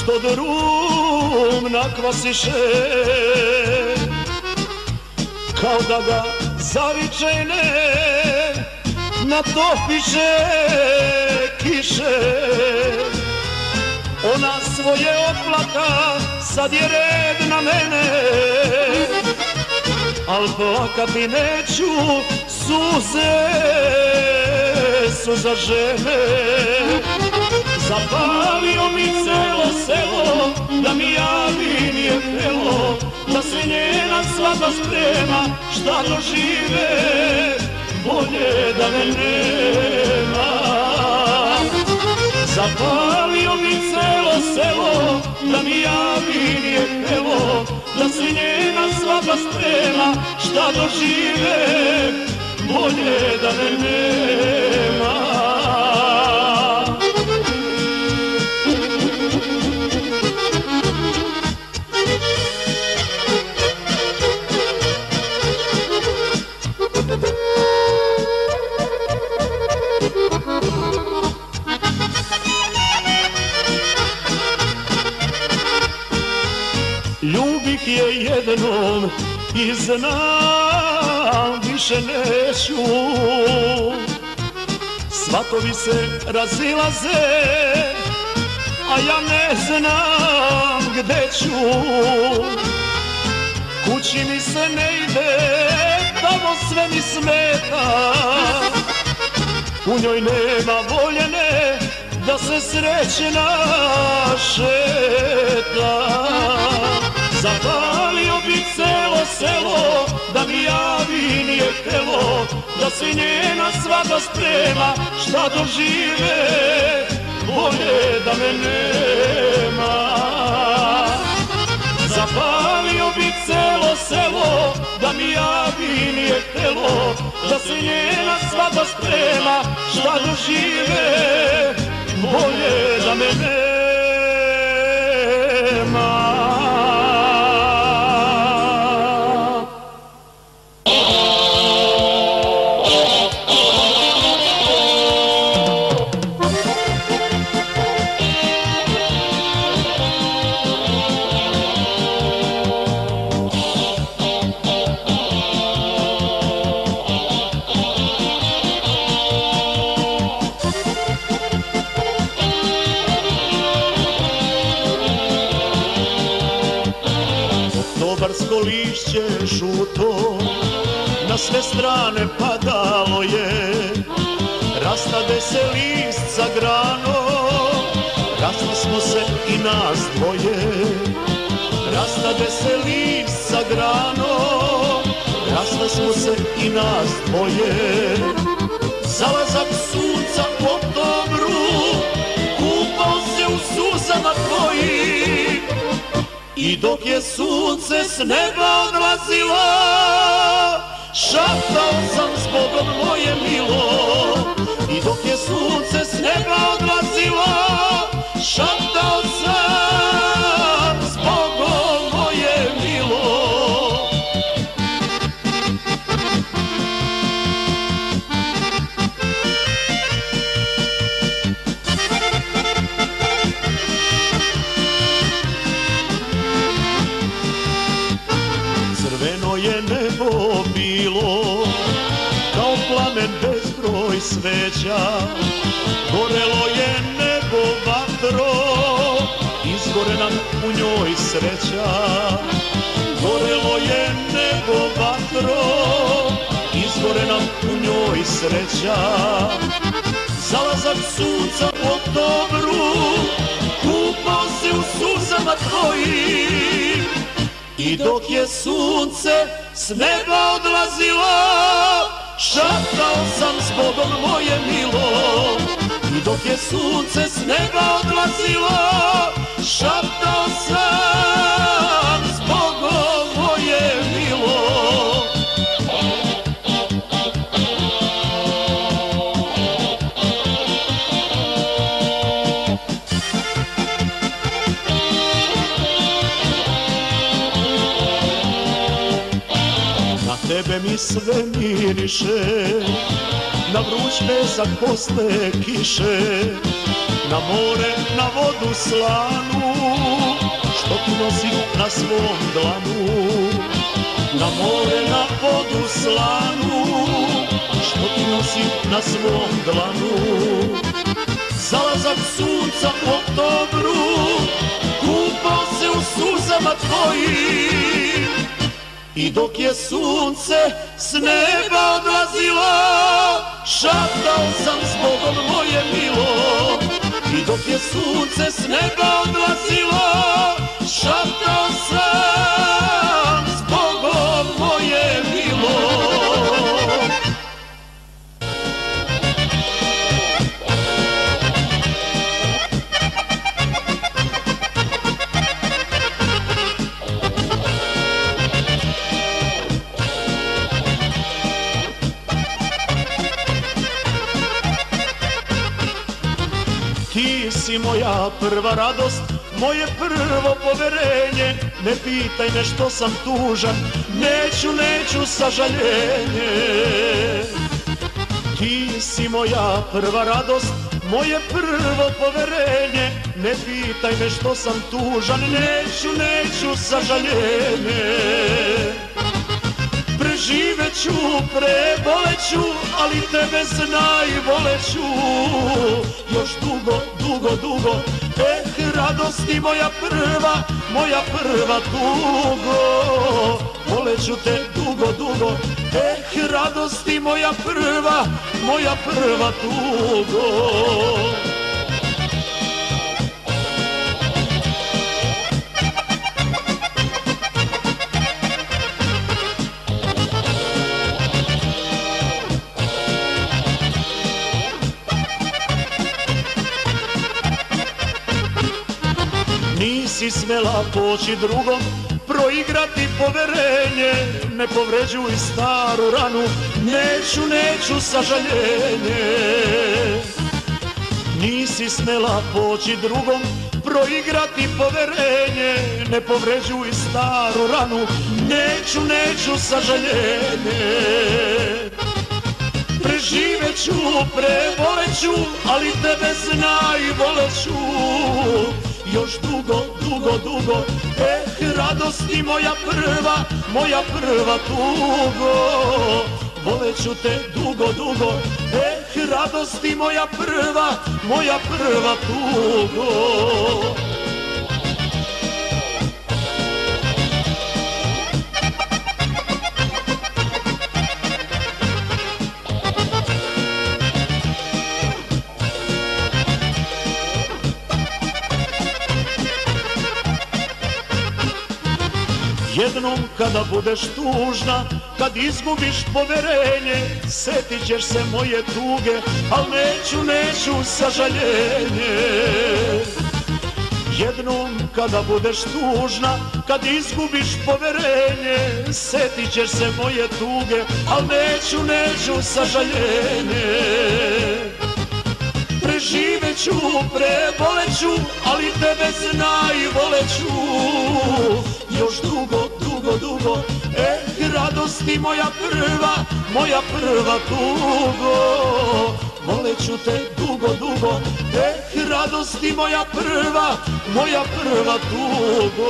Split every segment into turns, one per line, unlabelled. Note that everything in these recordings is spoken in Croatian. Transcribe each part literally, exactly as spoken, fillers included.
što drum nakvasiše, kao da ga zavičajne natopiše kiše. Ona svoje otplaka, sad je red na mene, al plakati neću, suze su za žene. Zapalio mi celo selo, da mi javi nije htelo, da se njena svadba sprema, šta dožive, bolje da me nema. Zapalio mi celo selo, da mi javi nije htelo, da se njena svadba sprema, šta dožive, bolje da me nema. Ljubih je jednom i znam više neću, svatovi se razilaze, a ja ne znam gde ću. Kući mi se ne ide, tamo sve mi smeta, u njoj nema voljene da se srećna šeta. Zapalio bi celo selo, da mi javi nije htelo, da se njena svadba sprema, šta dožive, bolje da me nema. Zapalio bi celo selo, da mi javi nije htelo, da se njena svadba sprema, šta dožive, bolje da me nema.
Oktobarsko lišće žuto na sve strane padalo je, rastade se list za granom, rasli smo se i nas dvoje. Rastade se list za granom, rasli smo se i nas dvoje. Zalazak sunca u oktobru, kupao se u suzama tvojim, i dok je sunce s neba odlazilo, šaptao sam zbogom moje milo. I dok je sunce s neba odlazilo, šaptao sam zbogom moje milo. Crveno je nebo bilo, kao plamen bezbroj sveća, gorelo je nebo vatro, izgore nam u njoj sreća. Gorelo je nebo vatro, izgore nam u njoj sreća. Zalazak sunca u oktobru, kupao se u suzama tvojim, i dok je sunce s neba odlazilo, šaptao sam s Bogom moje milo. I dok je sunce s neba odlazilo, šaptao sam s Bogom moje milo. tebe mi sve miriše, na vruć pesak posle kiše, na more, na vodu slanu, što ti nosim na svom dlanu. Na more, na vodu slanu, što ti nosim na svom dlanu. Zalazak sunca u oktobru, kupao se u suzama tvojim. I dok je sunce s neba odlazilo, šaptao sam zbogom moje milo. I dok je sunce s neba odlazilo, šaptao sam zbogom moje milo. Ti si moja prva radost, moje prvo poverenje. Ne pitaj me što sam tužan, neću, neću sažaljenje. Ti si moja prva radost, moje prvo poverenje. Ne pitaj me što sam tužan, neću, neću sažaljenje. Preživeću, preboleću, ali tebe znaj, voleću još dugo, dugo, dugo. Eh, radosti moja prva, moja prva tugo, voleću te dugo, dugo. Eh, radosti moja prva, moja prva tugo. Nisi smela poći drugom, proigrati poverenje. Ne povređuj staru ranu, neću, neću sažaljenje. Nisi smela poći drugom, proigrati poverenje. Ne povređuj staru ranu, neću, neću sažaljenje. Preživeću, preboleću, ali tebe znaj, voleću još dugo, dugo, dugo. Eh, radosti moja prva, moja prva tugo, voleću te dugo, dugo. Eh, radosti moja prva, moja prva tugo. Jednom kada budeš tužna, kad izgubiš poverenje, setit ćeš se moje tuge, al neću, neću sažaljenje. Jednom kada budeš tužna, kad izgubiš poverenje, setit ćeš se moje tuge, al neću, neću sažaljenje. Preživeću, preboleću, ali tebe znaj, voleću još dugo, dugo, dugo. Eh, radosti moja prva, moja prva tugo, voleću te dugo, dugo. Eh, radosti moja prva, moja prva tugo.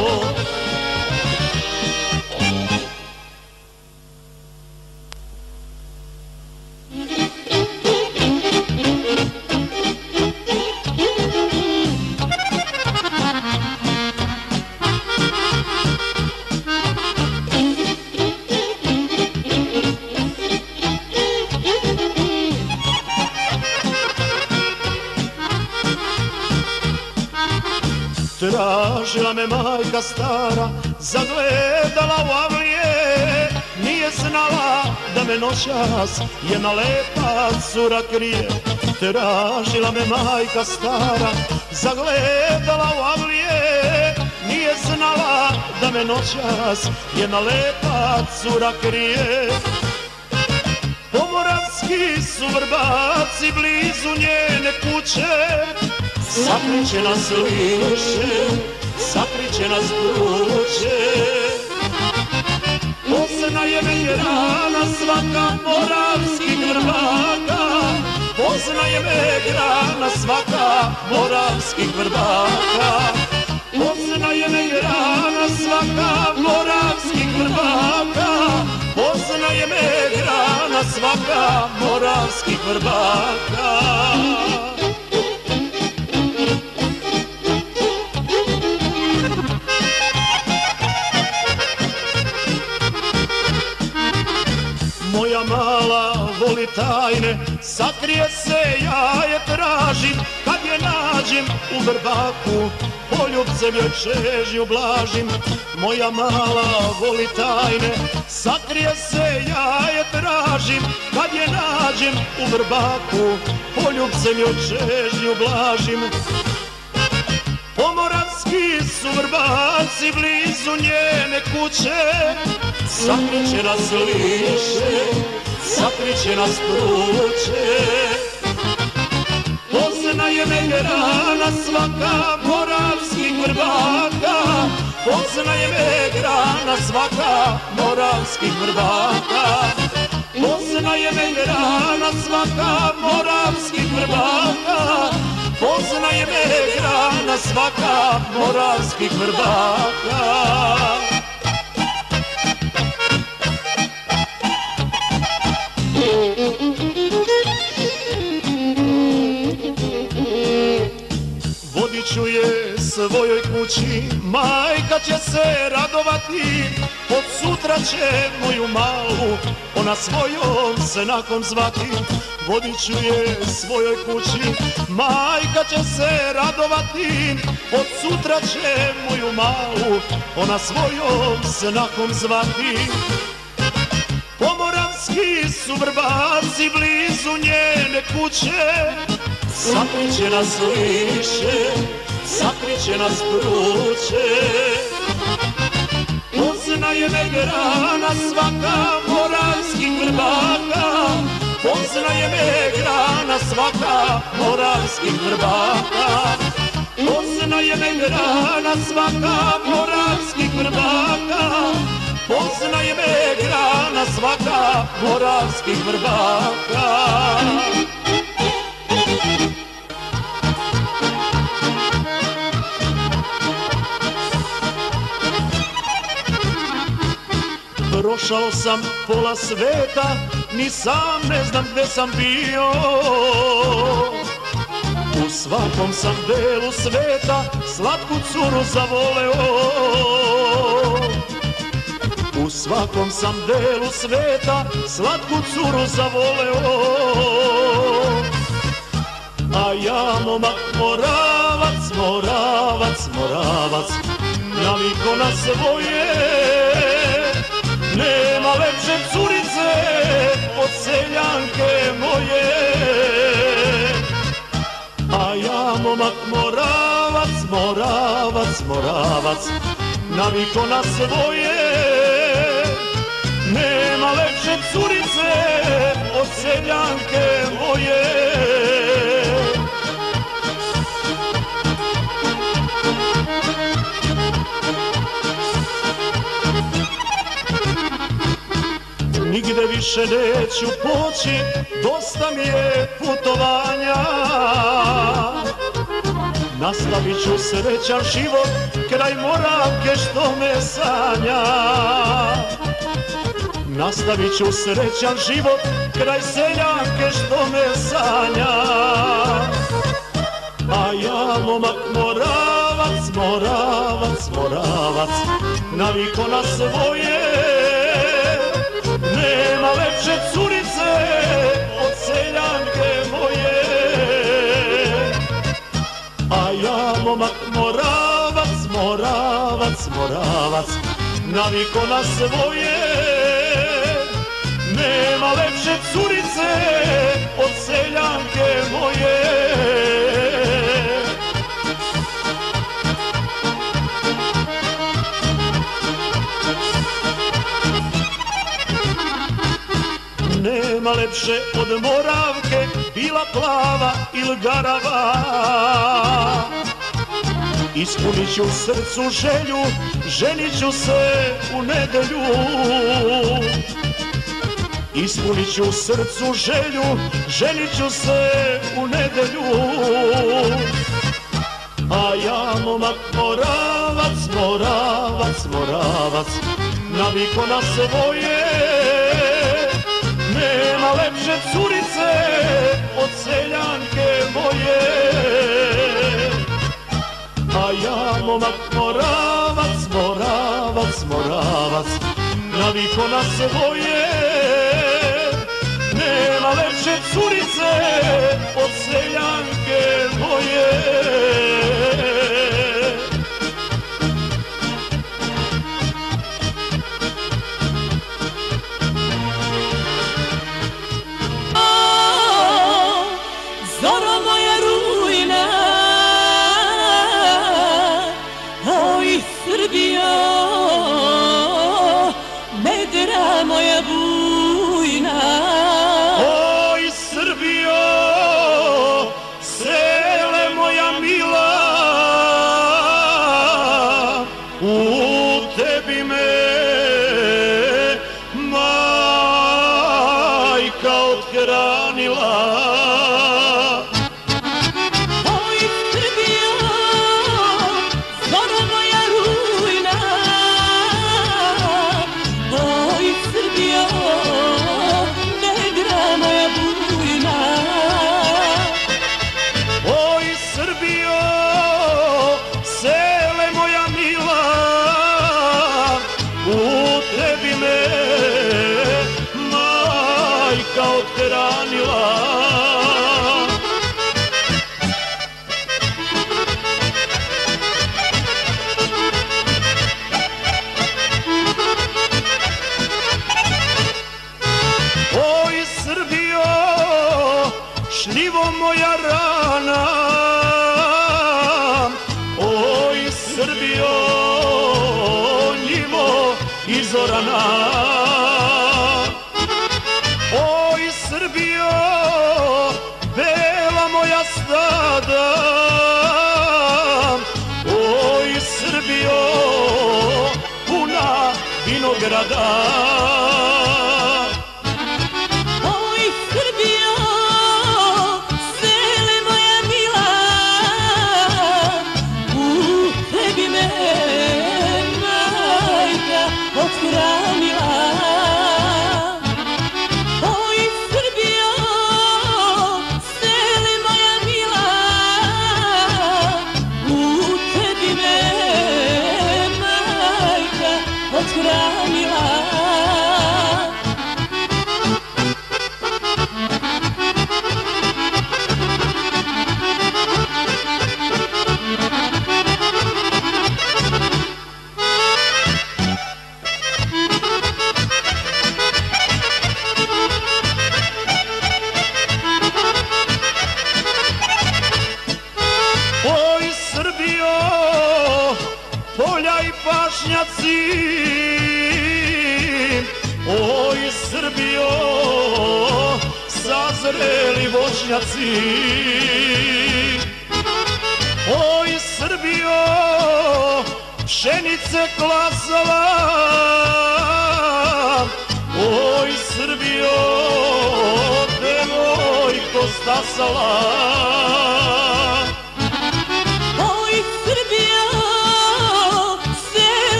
Tražila me majka stara, zagledala u avlije, nije znala da me noćas jedna lepa cura krije. Tražila me majka stara, zagledala u avlije, nije znala da me noćas jedna lepa cura krije. Pomoravski su vrbaci blizu njene kuće, sakriće nas liše, sakriće nas vruće. Poznaje me rana svaka moravskih vrbaka, poznaje me rana svaka moravskih vrbaka, poznaje me rana svaka moravskih vrbaka, poznaje me rana svaka moravskih vrbaka. Moja mala voli tajne, sakrije se, ja je tražim, kad je nađem u vrbaku, poljubcem joj čežnju blažim. Moja mala voli tajne, sakrije se, ja je tražim, kad je nađem u vrbaku, poljubcem joj čežnju blažim. Pomoravski su vrbaci blizu njene kuće, sakriće nas liše, sakriće nas pruće. Poznaje me rana svaka moravskih vrbaka, poznaje me rana svaka moravskih vrbaka, poznaje me rana svaka moravskih vrbaka, poznaje me rana svaka moravskih vrbaka. Vodit ću je svojoj kući, majka će se radovati, od sutra će moju malu ona svojom senakom zvati. Vodit ću je svojoj kući, majka će se radovati, od sutra će moju malu ona svojom senakom zvati. Pomoravski su vrbaci blizu njene kuće, sakriće nas liše, sakriće nas pruće. Poznaje me rana svaka moravskih vrbaka, poznaje me rana svaka moravskih vrbaka, poznaje me rana svaka moravskih vrbaka, poznaje me rana svaka moravskih vrbaka. Prošao sam pola sveta, ni sam ne znam gde sam bio. U svakom sam delu sveta slatku curu zavoleo. U svakom sam delu sveta slatku curu zavoleo. A ja momak Moravac, Moravac, Moravac, naviko na svoje. Nema lepše curice od seljanke moje. A ja momak Moravac, Moravac, Moravac, naviko na svoje. Nema lepše curice od seljanke moje. Nigde više neću poći, dosta mi je putovanja. Nastavit ću srećan život kraj Moravke što me sanja. Nastavit ću srećan život kraj seljanke što me sanja. A ja momak Moravac, Moravac, Moravac, naviko na svoje. Nema lepše curice od seljanke moje. A ja momak Moravac, Moravac, Moravac, naviko na svoje. Nema lepše curice od seljanke moje. Nema lepše od Moravke, bila plava ili garava. Ispunit ću srcu želju, ženit ću se u nedelju. Ispunit ću srcu želju, ženit ću se u nedelju. A ja momak Moravac, Moravac, Moravac, naviko na svoje. Nema lepše curice od seljanke moje. A ja momak Moravac, Moravac, Moravac, naviko na svoje. Nema lepše curice od seljanke moje.
Zoro moja rujna, oj Srbijo, medra moja bujna.
Oj Srbijo, sele moja mila, u tebi me majka othranila.
Oj Srbijo, šljivo moja rana, oj Srbijo, njivo izorana. Oj Srbijo, bela moja stada, oj Srbijo, puna vinograda. Oj Srbijo, polja i pašnjaci, oj Srbijo, sazreli voćnjaci. Oj Srbijo, pšenice klasala, oj Srbijo, devojko stasala.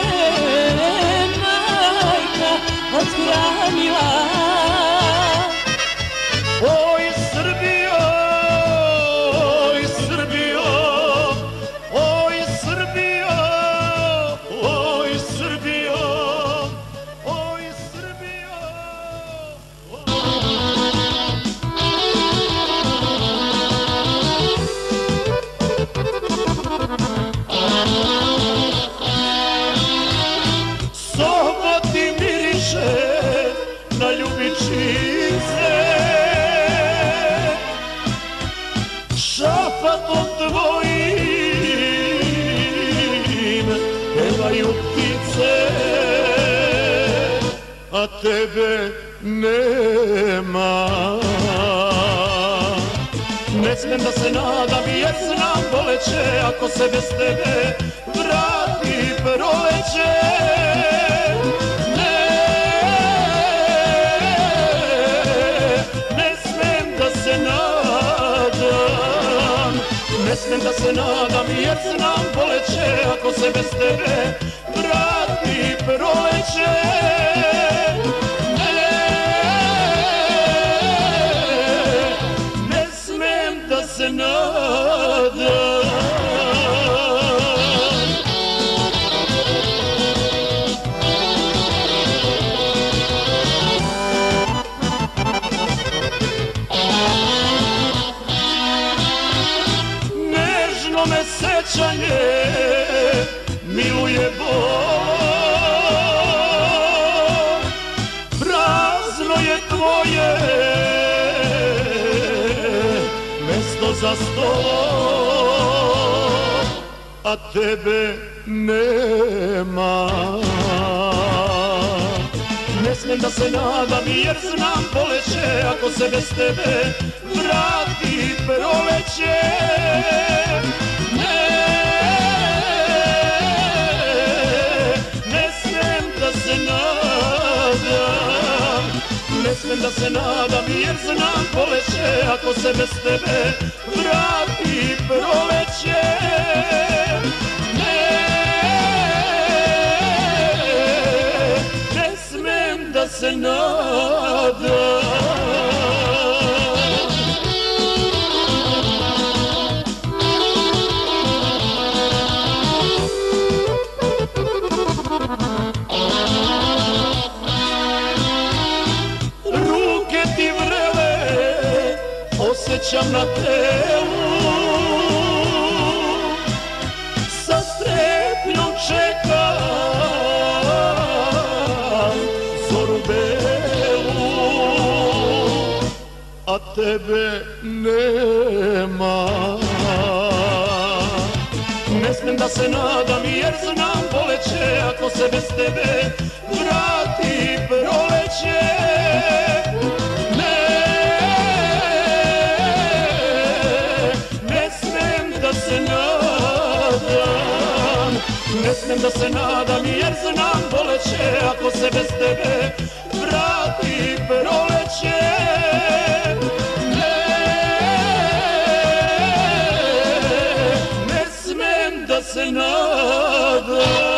Othranila.
šapatom tvojim pevaju ptice, a tebe nema. Ne smijem da se nadam jer znam boleće, ako se bez tebe vrati proleće. Ne, ne smijem da se nadam, ne smijem da se nadam jer znam boleće, ako se bez tebe vrati proleće. Se nadam. Nežno me sećanje miluje bol, prazno je tvoje mesto za stolom, a tebe nema. Ne smijem da se nadam jer znam boleće, ako se bez tebe vrati proleće. Ne, ne smijem da se nadam, ne smijem da se nadam jer znam boleće, ako se bez tebe vrati proleće. Ne, ne smijem da se nadam. Osjećam na telu, sa strepnjom čekam zoru belu, a tebe nema. Ne smijem da se nadam jer znam boleće, ako se bez tebe vrati proleće. Ne smijem da se nadam jer znam boleće, ako se bez tebe vrati proleće. Ne, ne smijem da se nadam.